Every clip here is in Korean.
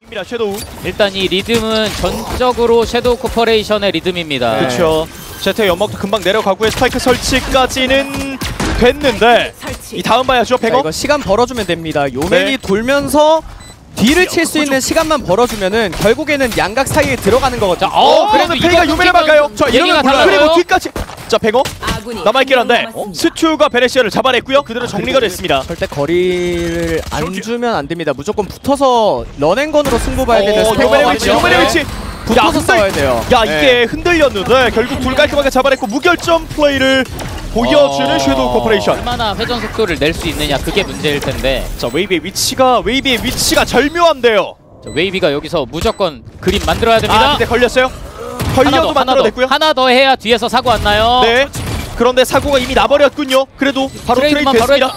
섀도우. 일단 이 리듬은 전적으로 섀도우 코퍼레이션의 리듬입니다. 그렇죠. 제트 연막도 금방 내려가고요. 스파이크 설치까지는 됐는데 이 다음 봐야죠. 뱅어. 이거 시간 벌어주면 됩니다. 요맨이 네. 돌면서 뒤를 칠 수 있는 시간만 벌어주면은 결국에는 양각 사이에 들어가는 거거든요. 그래도 페이가 요맨을 막아요. 저 이러면 그리고 뒤까지. 자, 뱅어 남아있긴 한데 스튜가 베네시아를 잡아냈고요. 그대로 정리가 됐습니다. 절대 거리를 안 주면 안 됩니다. 무조건 붙어서 런앤건으로 승부 봐야 되는 요맨의 위치, 요맨의 위치. 붙어서 싸워야 돼요. 야, 이게 흔들렸는데 결국 둘 깔끔하게 잡아냈고 무결점 플레이를 보여주는 섀도우 코퍼레이션. 얼마나 회전 속도를 낼 수 있느냐, 그게 문제일 텐데. 자, 웨이비의 위치가 절묘한데요. 자, 웨이비가 여기서 무조건 그림 만들어야 됩니다. 근데 걸렸어요. 걸려도 만들어냈고요. 하나 더 해야 뒤에서 사고 안 나요. 네. 그런데 사고가 이미 나버렸군요. 그래도 바로 트레이드 트레이드만 됐습니다.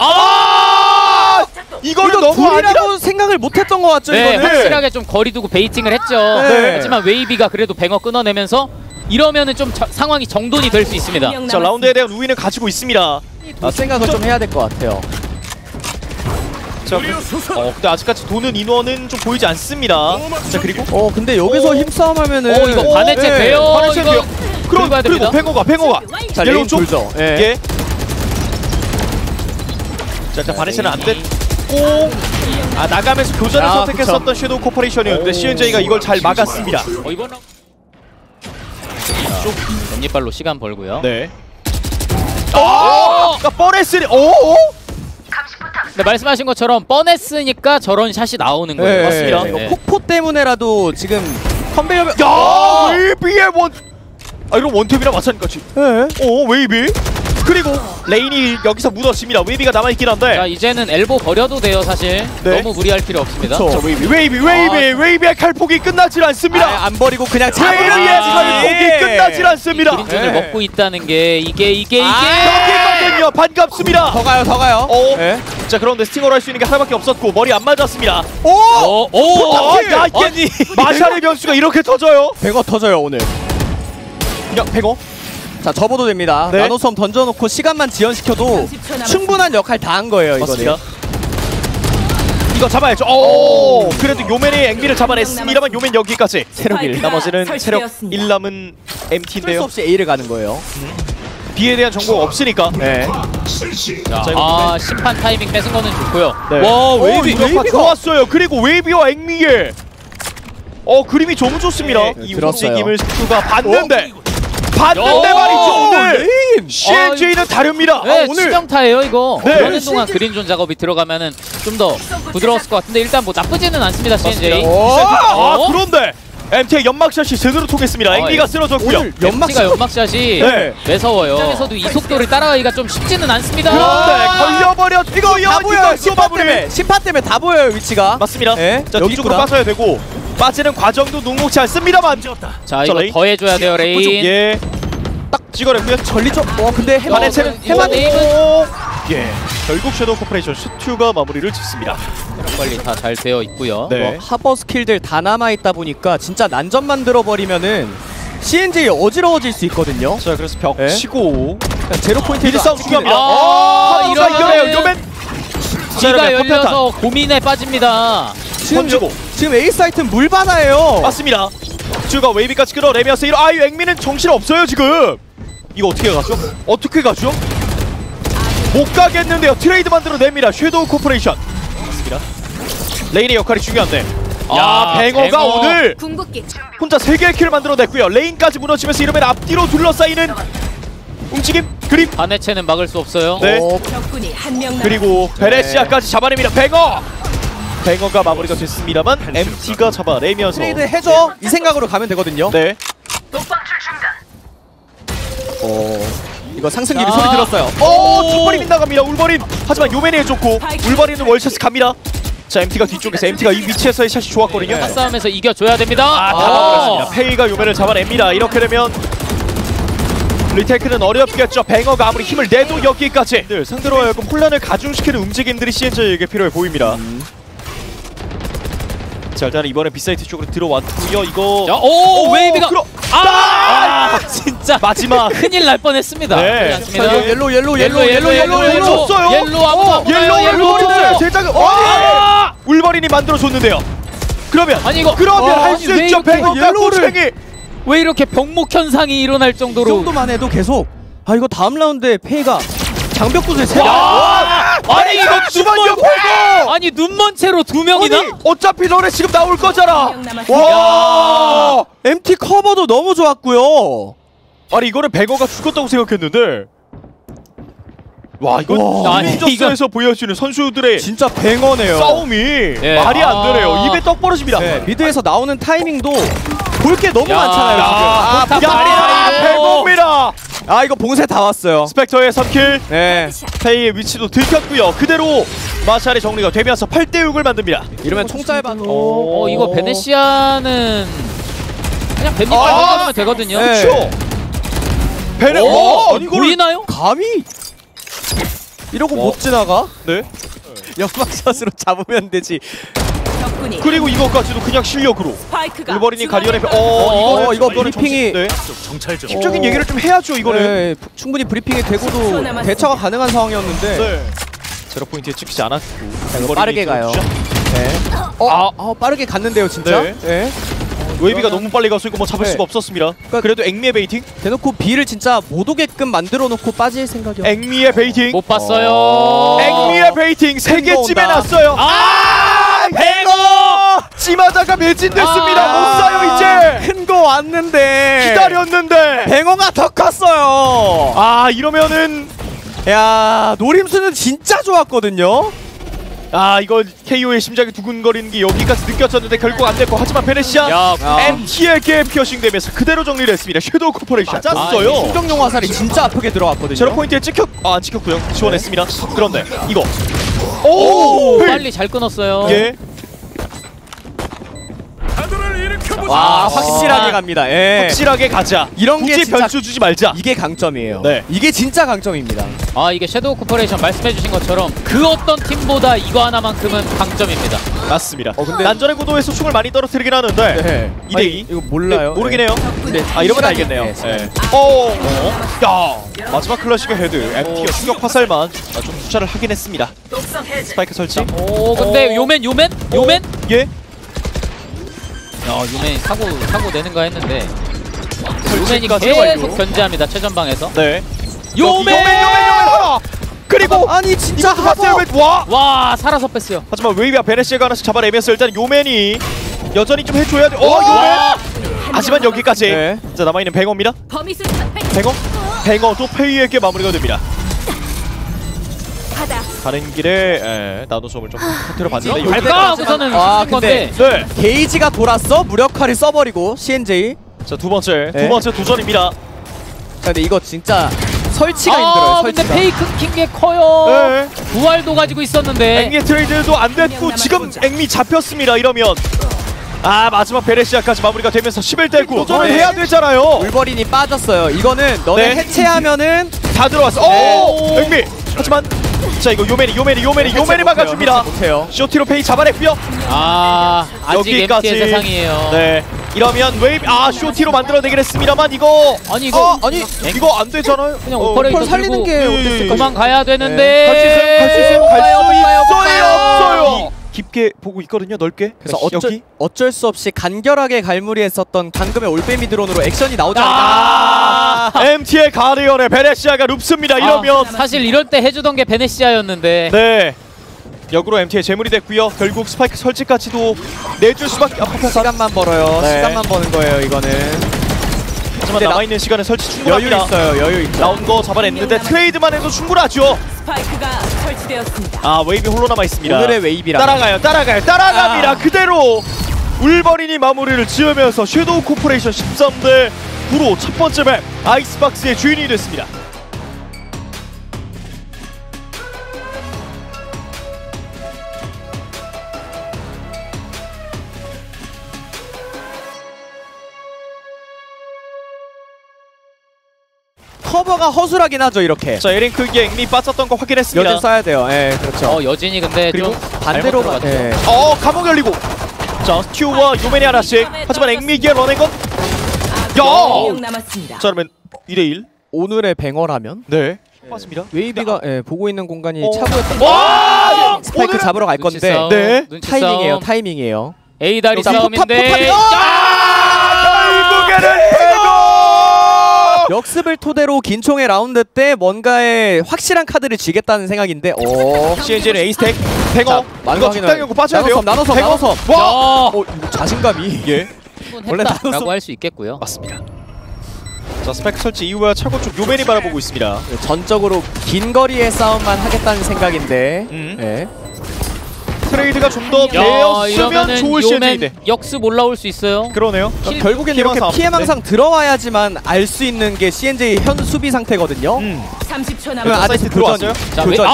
이거는 이거 너무 둘이라고 생각을 못했던 것 같죠. 네, 이거는 확실하게 좀 거리 두고 베이팅을 했죠. 네. 하지만 웨이비가 그래도 뱅어 끊어내면서 이러면은 좀 상황이 정돈이 될 수 있습니다. 자, 라운드에 대한 우위는 가지고 있습니다. 생각을 좀 해야 될 것 같아요. 자, 근데 아직까지 도는 인원은 좀 보이지 않습니다. 자, 그리고 근데 여기서 힘싸움하면은 이거 반해체 돼요. 반해체 돼요. 긁어야 됩니다. 그리고 뱅어가 자, 옐로우 레인 쪽. 돌죠. 예. 자, 반해체는 안 됐고 나가면서 교전을 선택했었던 섀도우 코퍼레이션이었는데 CNJ가 이걸 잘 막았습니다. 이번 쪽 연립발로 시간 벌고요. 네. 뻔했으니 네, 말씀하신 것처럼 뻔했으니까 저런 샷이 나오는 거예요. 네, 맞습니다. 이거 폭포 때문에라도 지금 컨베이어 웨이비의 이런 원탭이랑 마찬가지. 웨이비. 그리고 레인이 여기서 무너집니다. 웨이비가 남아있긴 한데. 자, 이제는 엘보 버려도 돼요, 사실. 네. 너무 무리할 필요 없습니다. 자, 웨이비의 칼폭이 끝나질 않습니다. 안 버리고 그냥 웨이비의 칼폭이 끝나질 않습니다. 그린존을 먹고 있다는 게 이게 여기거든요. 반갑습니다. 더 가요. 자, 그런데 스팅어를 할 수 있는 게 하나밖에 없었고 머리 안 맞았습니다. 야, 이게 마샬의 변수가 이렇게 터져요. 뱅어 터져요 오늘. 야, 뱅어. 자, 접어도 됩니다. 네. 나노섬 던져놓고 시간만 지연시켜도 충분한 역할 다 한 거예요. 맞습니다. 이거는. 이거 잡아야죠. 그래도 요맨의 앵비를 잡아냈습니다만 요맨 여기까지. 체력 1. 나머지는 체력 1 남은 수 MT인데요. 없이 A를 가는 거예요. B에 대한 정보가 없으니까. 네. 자, 심판 타이밍 뺏은 거는 좋고요. 네. 와, 웨이비가 좋았어요. 그리고 웨이비와 앵미의 그림이 너무 좋습니다. 네, 이 들었어요. 움직임을 스투가 봤는데 말이죠. 오늘 CNJ는 다릅니다. 네, 오늘 치명타예요 이거. 네. 그러는 동안 그린존 작업이 들어가면은 좀 더 부드러웠을 것 같은데 일단 뭐 나쁘지는 않습니다, CNJ. 그런데 MT의 연막샷이 제대로 통했습니다. 앵미가 쓰러졌고요. 오늘 연막샷이 네. 매서워요. 입장에서도 이 속도를 따라가기가 좀 쉽지는 않습니다. 그런데 걸려버렸. 이거 다 보여요. 심판 때문에 다 보여요 위치가. 맞습니다. 네. 자, 뒤쪽으로 빠져야 되고 빠지는 과정도 녹록지 않습니다만. 자, 이거 레인. 더 해줘야 돼요, 레인. 예. 딱 찍어냈고요. 전리죠. 근데 반해체는 해만 예. 결국 섀도우 코퍼레이션 스튜가 마무리를 짓습니다. 빨리 다 잘 되어 있고요. 네. 하버 스킬들 다 남아있다 보니까 진짜 난전 만들어버리면은 CNJ 어지러워질 수 있거든요. 자, 그래서 벽 네. 치고 제로 포인트 미드 싸움 중요합니다. 이러면은 이겨내요. 요맨. B가 열려서 고민에 빠집니다. 지금 A 사이트는 물바다예요. 맞습니다. 스튜가 웨이비까지 끌어내면서 앵미는 정신 없어요 지금. 이거 어떻게 가죠? 못 가겠는데요. 트레이드 만들어냅니다. 섀도우 코퍼레이션. 맞습니다. 레인의 역할이 중요한데. 뱅어가 오늘 혼자 3개의 킬을 만들어냈고요. 레인까지 무너지면서 이러면 앞뒤로 둘러싸이는 움직임, 그림. 반해체는 막을 수 없어요. 네. 그리고 베네시아까지 잡아냅니다. 뱅어가 마무리가 됐습니다만 MT가 잡아내면서 트레이드 해줘 이 생각으로 가면 되거든요. 네. 이거 상승기비 소리 들었어요. 울버린 빗나갑니다. 울버린. 하지만 요맨이 해줬고 울버린은 월샷 갑니다. 자, MT가 뒤쪽에서 MT가 이 위치에서의 샷이 좋았거든요. 싸움에서 이겨줘야 됩니다. 잡아버렸습니다. 페이가 요맨을 잡아냅니다. 이렇게 되면 리테이크는 어렵겠죠. 뱅어가 아무리 힘을 내도 여기까지 상대로 하여금 혼란을 가중시키는 움직임들이 CNJ에게 필요해 보입니다. 자, 일단 이번에 B사이트 쪽으로 들어왔고요. 이거 웨이비가 진짜 마지막 큰일 날 뻔했습니다. 네. 옐로우 줬어요. 옐로우 아무도 옐로우 줬어요. 대장은 울버린이 만들어줬는데요. 그러면 아니 이거 할 수 왜 있죠. 이렇게 백업과 옐로우를- 꼬챙이. 왜 이렇게 병목 현상이 일어날 이 정도로 정도만 해도 계속 이거 다음 라운드에 페이가 장벽구슬 세 와! 아니 이거 주만요 팔고. 아니 눈먼 채로 두 명이나? 아니 어차피 너네 지금 나올 거잖아. 한명 남았습니다. 와! MT 커버도 너무 좋았고요. 아니 이거는 백어가 죽었다고 생각했는데. 와 이건 와. 아니, 인저스에서 보여주는 선수들의 진짜 뱅어네요. 싸움이 말이 안 되네요. 입에 떡 벌어집니다. 네, 미드에서 나오는 타이밍도 볼 게 너무 야. 많잖아요. 야, 지금. 야, 백어입니다. 이거 봉쇄 다 왔어요. 스펙터의 3킬. 네. 페이의 위치도 들켰고요. 그대로 마샬의 정리가 되면서 8대6을 만듭니다. 이러면 총 짧아. 이거 베네시아는 그냥 밴디만 아! 가면 되거든요. 네. 그렇죠. 베네. 와, 이걸 보이나요? 감히 이러고 못 지나가? 네. 연막샷으로 잡으면 되지. 적군이 그리고 이것까지도 그냥 실력으로. 스파이크가 일본인이 가디언의 이거 이거는 브리핑이- 네. 힘적인 얘기를 좀 해야죠. 이거는. 네, 충분히 브리핑이 10초 되고도 남았습니다. 대처가 가능한 상황이었는데. 네. 제로 포인트에 찍히지 않았고. 일본인이 빠르게 가요. 들어주죠. 네. 빠르게 갔는데요, 진짜. 네. 네. 웨이비가 너무 빨리 가서 이거 뭐 잡을 네. 수가 없었습니다. 그러니까- 그래도 앵미의 베이팅. 대놓고 B를 진짜 못 오게끔 만들어 놓고 빠질 생각이요. 앵미의 베이팅. 못 봤어요. 앵미의 베이팅 세 큰 거 개쯤에 온다. 났어요. 뱅어! 찜하다가 매진됐습니다. 못 사요 이제. 큰 거 왔는데 기다렸는데. 뱅어가 더 컸어요. 아 이러면은 야, 노림수는 진짜 좋았거든요. 이거 KO의 심장이 두근거리는 게 여기까지 느껴졌는데 결국 안 됐고 하지만 베네시아 야, MT에게 피어싱되면서 그대로 정리를 했습니다. 섀도우 코퍼레이션 맞았어요. 충격용 화살이 진짜 아프게 들어갔거든요. 제로 포인트에 안 찍혔고요. 지원했습니다. 그런데 이거 오! 빨리 잘 끊었어요. 예. 와, 확실하게 갑니다. 예. 확실하게 가자. 이런 게 굳이 진짜- 변수 주지 말자. 이게 강점이에요. 네. 이게 진짜 강점입니다. 이게 섀도우 코퍼레이션 말씀해주신 것처럼 그 어떤 팀보다 이거 하나만큼은 강점입니다. 맞습니다. 근데- 난전의 구도에서 총을 많이 떨어뜨리긴 하는데 네. 2대2 이거 몰라요. 모르긴 해요. 네. 이러면 시간이- 알겠네요. 네, 네. 야 마지막 클래식의 헤드 MT가 충격 화살만 좀 투자를 하긴 했습니다. 스파이크 설치. 근데 요맨? 예. 요맨이 사고 내는가 했는데 요맨이 설치까지 계속 완료. 견제합니다. 최전방에서. 네. 요맨! 하나. 그리고 아니 진짜 이것도 봤어요. 와. 와, 살아서 뺐어요. 하지만 웨이비와 베네시아가 하나씩 잡아내면서 일단 요맨이 여전히 좀 해줘야 돼. 와! 요맨. 하지만 여기까지. 네. 자 남아있는 뱅어입니다. 범위술 뱅어도 페이에게 마무리가 됩니다. 하다. 가는 길에 나노 수업을 좀 컨트롤 봤는데 갈까 하고서는 아, 쓰는 건데 네. 게이지가 돌았어. 무력화를 써버리고 CNJ. 자 두 번째 네. 도전입니다. 자, 근데 이거 진짜 설치가 힘들어요. 근데 설치가. 페이 끊긴 게 커요. 네. 부활도 가지고 있었는데. 앵미의 트레이드도 안 됐고 지금 앵미 잡혔습니다. 이러면 마지막 베네시아까지 마무리가 되면서 11대9 도전을 네. 해야 되잖아요. 울버린이 빠졌어요. 이거는 너네 네. 해체하면은 다 들어왔어. 오! 앵미. 하지만 자 이거 요맨이 막아줍니다. 못해요. 쇼티로 페이 잡아냈고요. 아직 여기까지. MT의 세상이에요. 네. 이러면 웨이브 쇼티로 만들어내긴 했습니다만 이거 아니 이거 이거 안 되잖아요. 그냥 오퍼레이터 오퍼를 살리는 들고 게 어땠을까? 도망가야 네. 되는데. 갈 수 있어요. 가요. 없어요. 깊게 보고 있거든요. 넓게. 그래서 여기. 어쩔 수 없이 간결하게 갈무리했었던 방금의 올빼미 드론으로 액션이 나오지 않을까. MT의 가디언에 베네시아가 눕습니다. 이러면 사실 이럴 때 해주던 게 베네시아였는데. 네. 역으로 MT의 재물이 됐고요. 결국 스파이크 설치까지도 내줄 수밖에 시간만 벌어요. 네. 시간만 버는 거예요. 이거는. 하지만 남아있는 시간에 설치 여유 충분합니다. 있어요. 여유 있죠. 나온 거 잡아냈는데 트레이드만 해도 충분하죠. 스파이크가 설치되었습니다. 웨이비 홀로 남아있습니다. 오늘의 웨이비라. 따라갑니다. 그대로 울버린이 마무리를 지으면서 섀도우 코퍼레이션 13대 9로 첫 번째 맵 아이스박스의 주인이 됐습니다. 커버가 허술하긴 하죠. 이렇게. 자 에링크기에 앵미 빠졌던 거 확인했습니다. 여진 써야 돼요. 예, 그렇죠. 여진이 근데 그리고 좀 반대로 잘못 가. 들어갔죠. 예. 감옥 열리고 자 스튜와 요맨이 하나씩 하지만 앵미기의 런앤건 한명 남았습니다. 자 그러면 2대1 오늘의 뱅어라면 네 맞습니다. 웨이비가 보고 있는 공간이 어. 차고였던 와! 스파이크 오늘- 잡으러 갈 눈치 건데 싸움, 네. 눈치 타이밍이에요. 싸움. 타이밍이에요. A 다리 자, 싸움인데. 결국에는 대거. 역습을 토대로 긴총의 라운드 때 뭔가의 확실한 카드를 쥐겠다는 생각인데. CNG는 에이스텍 뱅어. 자, 이거 적당히 빠져야 돼요. 나눠섬. 뱅어. 야, 와. 이거 자신감이. 예. 원래 했다라고 할 수 있겠고요. 맞습니다. 자 스파이크 설치 이후에 차고 쪽 요맨이 바라보고 있습니다. 전적으로 긴 거리의 싸움만 하겠다는 생각인데. 네. 트레이드가 좀 더 야, 되었으면 이러면은 좋을 요맨 CNG인데. 역습 올라올 수 있어요. 그러네요. 결국엔 이렇게 피해망상 피해망상 들어와야지만 알 수 있는 게 CNJ 현 수비 상태거든요. 30초 그 남았습니다. 아저씨 들어왔어요? 자, 교전.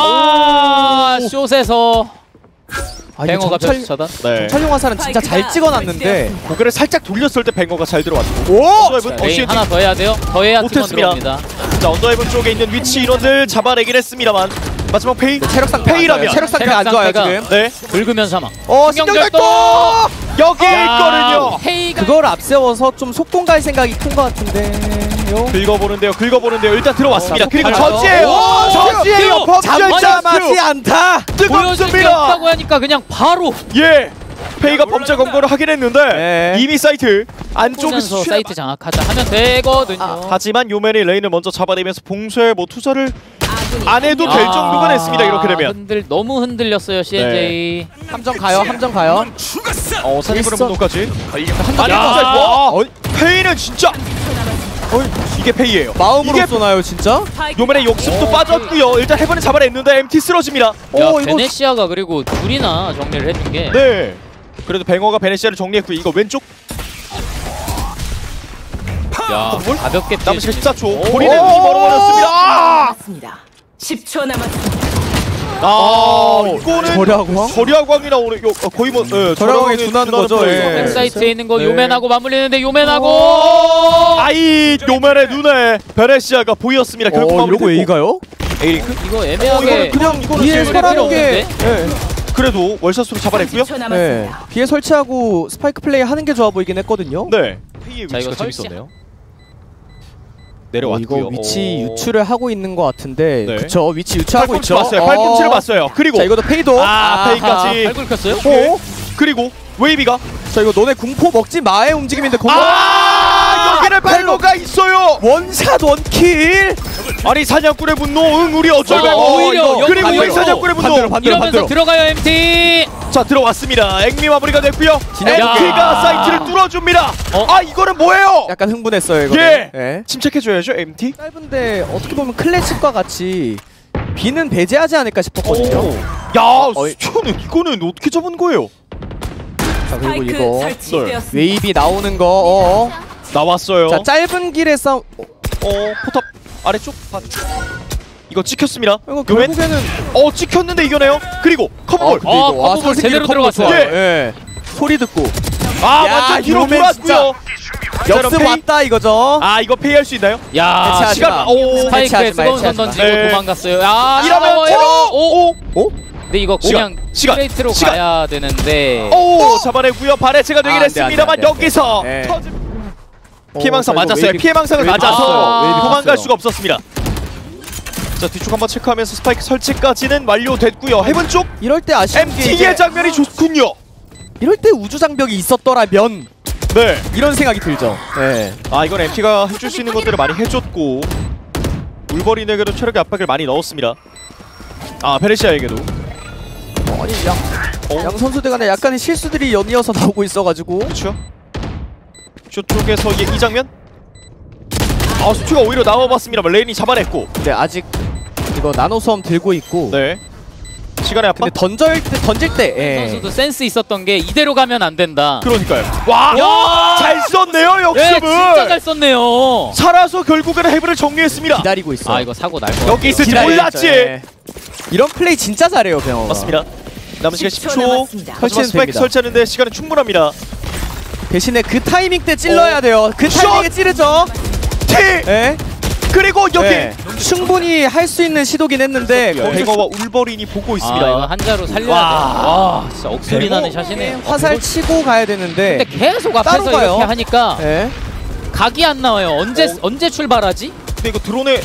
숏에서 아, 이거 뱅어가 정찰- 벼슬 차단. 네. 정찰용 화살은 진짜 잘 찍어놨는데. 고개를 살짝 돌렸을 때 뱅어가 잘 들어왔고. 오! 언더헤븐 레인 CNG. 하나 더 해야 돼요. 더 해야 팀원 못했습니다. 들어옵니다. 자 언더헤븐 쪽에 있는 위치 인원들 잡아내긴 했습니다만 마지막 페이. 체력 상태 페이라면. 체력 상태 체력 안 좋아요 상태가- 지금. 네. 긁으면 사망. 신경절도! 여기 있거든요. 헤이가 그걸 앞세워서 좀 속공 갈 생각이 큰 것 같은데요. 긁어보는데요. 일단 들어왔습니다. 자, 그리고 속공 저지예요. 가요. 저지예요. 잡자마지 않다. 보여줄 게 뜨겁습니다. 없다고 하니까 그냥 바로 예. 페이가 범죄 검거를 하긴 했는데 네. 이미 사이트 안쪽에서 보면서 사이트 장악하자 하면 되거든요. 하지만 요맨이 레인을 먼저 잡아내면서 봉쇄 투자를 안 해도 될 아, 정도가 됐습니다. 이렇게 되면 너무 흔들렸어요 CNJ. 함정 가요. 사니브르 있어. 분노까지 야. 와 페이는 진짜 이게 페이예요. 마음으로 이게 쏘나요 진짜? 요맨의 욕심도 빠졌고요. 일단 해븐은 잡아냈는데 MT 쓰러집니다. 야 이거 베네시아가 그리고 둘이나 정리를 해준 게. 네. 그래도 뱅어가 베네시아를 정리했고요. 이거 왼쪽 야 가볍게 남은 시간 피해주네. 14초. 본인의 눈이 멀어버렸습니다. 남았습니다. 10초 남았습니다. 이거는 절약왕? 절약왕이 나오는 거의 뭐 절약왕에 준하는 거죠, 예. 백사이트에 있는 거 네. 요맨하고 맞물리는데 요맨하고 아이 요맨의 눈에 베네시아가 보였습니다. 결국 이러고 마무리됐고. A가요? 에이링크 이거 애매하게 그냥 이거는 뒤에 지금 설하는 게 그래도 월샷으로 잡아냈고요. 10초 남았습니다. 뒤에 설치하고 스파이크 플레이 하는 게 좋아 보이긴 했거든요. 네. 페이의 자, 이거 위치가 설치. 재밌었네요. 이거 내려왔고요. 위치 유출을 하고 있는 것 같은데. 네. 그쵸, 위치 유출하고 팔꿈치 있죠. 봤어요. 팔꿈치를 봤어요. 그리고 자, 이것도 페이도. 페이까지. 발 긁혔어요? 그리고 웨이비가 자, 이거 너네 궁포 먹지 마의 움직임인데 여기는 발로가 있어요. 원샷 원킬. 아니 사냥꾼의 분노 우리 어쩔 수 오히려 없고. 그리고 역반대로. 왜 사냥꾼의 분노 이러면서 들어가요 MT. 자 들어왔습니다. 앵미 마무리가 됐고요. 진짜. MT가 사이트를 뚫어줍니다. 어? 이거는 뭐예요? 약간 흥분했어요, 이거. 예. 침착해줘야죠 MT. 짧은데 어떻게 보면 클래식과 같이 비는 배제하지 않을까 싶었거든요. 야 수초는 이거는 어떻게 잡은 거예요? 자, 그리고 스파이크 이거 설치되었습니다. 웨이비 나오는 거. 나왔어요. 자, 짧은 길의 싸움. 포탑 아래쪽 이거 찍혔습니다. 이거 요맨? 결국에는 찍혔는데 이겨내요. 그리고 컴볼. 컴볼 제대로 들어갔어요. 예. 소리 듣고. 완전 뒤로 요맨 돌았고요. 역습 왔다 이거죠. 이거 페이할 수 있나요? 야 해체하지 시간 마. 스파이크에 해체하지 마, 뜨거운 선 해체하지 마. 던지고 네. 도망갔어요. 이러면 오. 오? 근데 이거 그냥 시간. 스트레이트로 시간. 가야 되는데. 잡아내고요. 발해체가 되긴 안 돼, 했습니다만 안 돼, 안 돼. 여기서 네. 피해망상 자, 이거 맞았어요. 웨이비- 피해망상을 웨이비 맞아서 봤어요. 웨이비 도망갈 봤어요. 수가 없었습니다. 자 뒤쪽 한번 체크하면서 스파이크 설치까지는 완료됐고요. 해븐 쪽 이럴 때 아쉬운 게 이제 MT의 장면이 좋군요. 이럴 때 우주 장벽이 있었더라면 네. 이런 생각이 들죠. 네. 이건 MT가 해줄 수 있는 것들을 많이 해줬고 울버린에게도 체력의 압박을 많이 넣었습니다. 베네시아에게도 아니 양 선수들 간에 약간의 실수들이 연이어서 나오고 있어가지고. 그렇죠. 슛 쪽에서 이 장면. 수트가 오히려 나와봤습니다만 레인이 잡아냈고. 근데 아직 이거 나노수험 들고 있고. 네. 시간의 압박. 근데 던질 때. 예. 선수도 센스 있었던 게 이대로 가면 안 된다. 그러니까요. 야! 잘 썼네요 네, 역습을. 진짜 잘 썼네요. 살아서 결국에는 해븐을 정리했습니다. 기다리고 있어. 이거 사고 날 거. 여기 있을 줄 기다리고 몰랐지. 있어요. 예. 이런 플레이 진짜 잘해요, 병원. 맞습니다. 남은 시간 10초 10초. 남았습니다. 하지만 설치는 스파이크 됩니다. 설치하는데 시간은 충분합니다. 대신에 그 타이밍 때 찔러야 돼요. 그 타이밍에 찌르죠. T 예. 그리고 여기 예. 충분히 할 수 있는 시도긴 했는데 뱅어와 울버린이 보고 있습니다. 이거 한자로 살려야 와. 돼. 와, 진짜 억소리 나는 거기서 샷이네요. 화살 치고 가야 되는데. 근데 계속 따로 앞에서 가요. 이렇게 하니까 예. 각이 안 나와요. 언제 출발하지? 근데 이거 드론에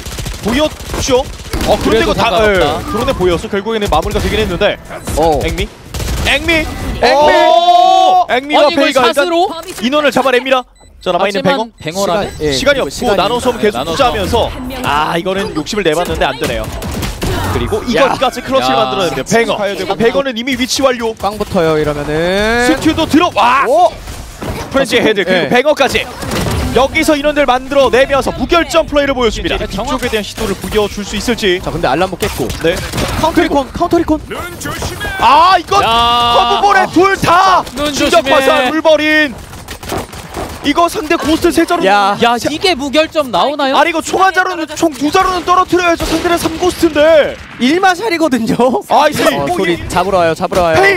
보였죠? 그런데 그래도 이거 상관없다. 드론에 보였어. 결국에는 마무리가 되긴 했는데 앵미 앵미 오! 앵미와 아니, 이걸 페이가 일단 샷으로? 인원을 잡아냅니다. 자 남아있는 뱅어 하지만 뱅어라면 시간이 없고 나눠서 계속 나눠서. 투자하면서 이거는 욕심을 내봤는데 안 되네요. 그리고 이것까지 클러치를 야. 만들어냅니다. 뱅어 가야 되고 뱅어는 이미 위치 완료. 빵 붙어요 이러면은. 스튜도 들어와. 프렌치의 헤드 그리고 네. 뱅어까지 여기서 인원들 만들어내면서 무결점 플레이를 보여줍니다. 네, 정확- 뒤쪽에 대한 시도를 부겨줄 수 있을지. 자 근데 알람보 깼고. 네. 카운터 리콘. 이건 야. 커브볼에 둘 다 눈 충격 조심해. 화살 울버린. 이거 상대 고스트 세 자루. 야. 야 이게 무결점 나오나요? 아니 이거 총 한 자루는 총 두 자루는 떨어뜨려야죠. 상대는 3고스트인데. 일마샬이거든요. 이제 소리 잡으러 와요. 페이.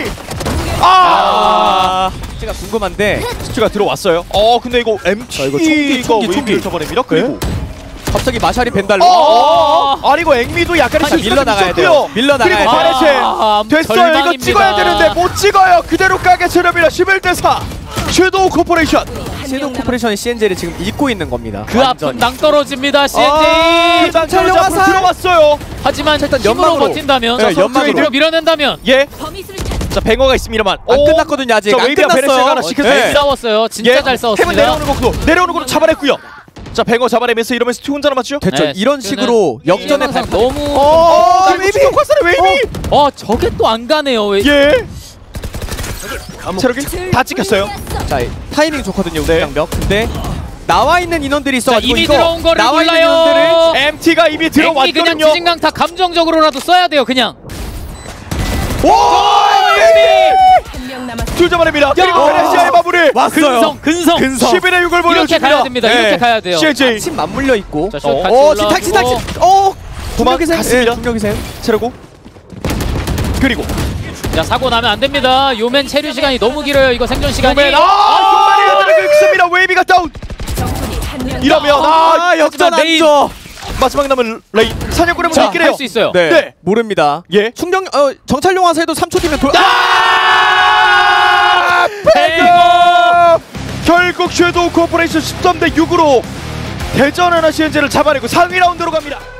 제가 궁금한데 스튜가 들어왔어요. 근데 이거 MT가 이거 총기. 웨이비를 잡아냅니다. 그리고 갑자기 마샬이 벤달로. 아니 이거 앵미도 약간의 아니, 밀러 나가야 돼요. 밀러 나가야 그리고 돼요. 바레체 됐어요. 이거 절망입니다. 찍어야 되는데 못 찍어요. 그대로 까게 치릅니다. 11대4 섀도우 코퍼레이션. 섀도우 코퍼레이션이 CNJ를 지금 읽고 있는 겁니다. 그 아픈 낭 떨어집니다 CNJ. 일단 정찰용 자 앞으로 화살. 들어왔어요. 하지만 일단 힘으로 연막으로. 버틴다면 네, 연막으로. 뒤로 밀어낸다면 예. 범위술을 찾. 자 뱅어가 있습니다만 안 끝났거든요 아직. 자 안 웨이비와 베레스가 끝났어요. 하나씩 잘 네. 싸웠어요. 진짜 잘 햄은 싸웠습니다. 내려오는 것도 잡아냈고요. 자 뱅어 잡아내면서 이러면서 투 혼자 남았죠. 됐죠. 네, 이런 스튜는 식으로 역전의 항상 발. 너무 웨이비 화살에 웨이비. 저게 또 안 가네요. 예. 체력이 다 찍혔어요. 자 타이밍 좋거든요 우리 네. 장벽. 근데 나와 있는 인원들이 있어가지고 이미 이거 들어온 거를 나와 있는 몰라요. 인원들을 MT가 이미 앵기 그냥 들어왔거든요. 지진강타 감정적으로라도 써야 돼요 그냥. 오! 한 명 남았습니다. 둘 잡아냅니다. 그리고 베네시아의 마무리. 왔어요. 근성. 11의 6을 보여줍니다. 이렇게 가야 됩니다. 이렇게 가야 돼요. CJ 침 맞물려 있고. 자, 슛 같이 지탁 올라오고. 도망갔습니다. 중력이세요. 체력고 그리고 자 사고 나면 안 됩니다. 요맨 체류 시간이 너무 길어요. 이거 생존 시간이. 요맨 요맨이 긁습니다. 웨이비가 다운. 적군이 한 명. 이러면 역전 레인. 안줘. 마지막 남은 레이 사냥꾼의 자, 문제 있긴 해요. 할 수 있어요. 네. 네. 모릅니다. 예. 충격 정찰용 화살도 3초 뒤면 돌. 뱅거 결국 섀도우 코퍼레이션 13대 6으로 대전 하나 CNJ를 잡아내고 상위 라운드로 갑니다.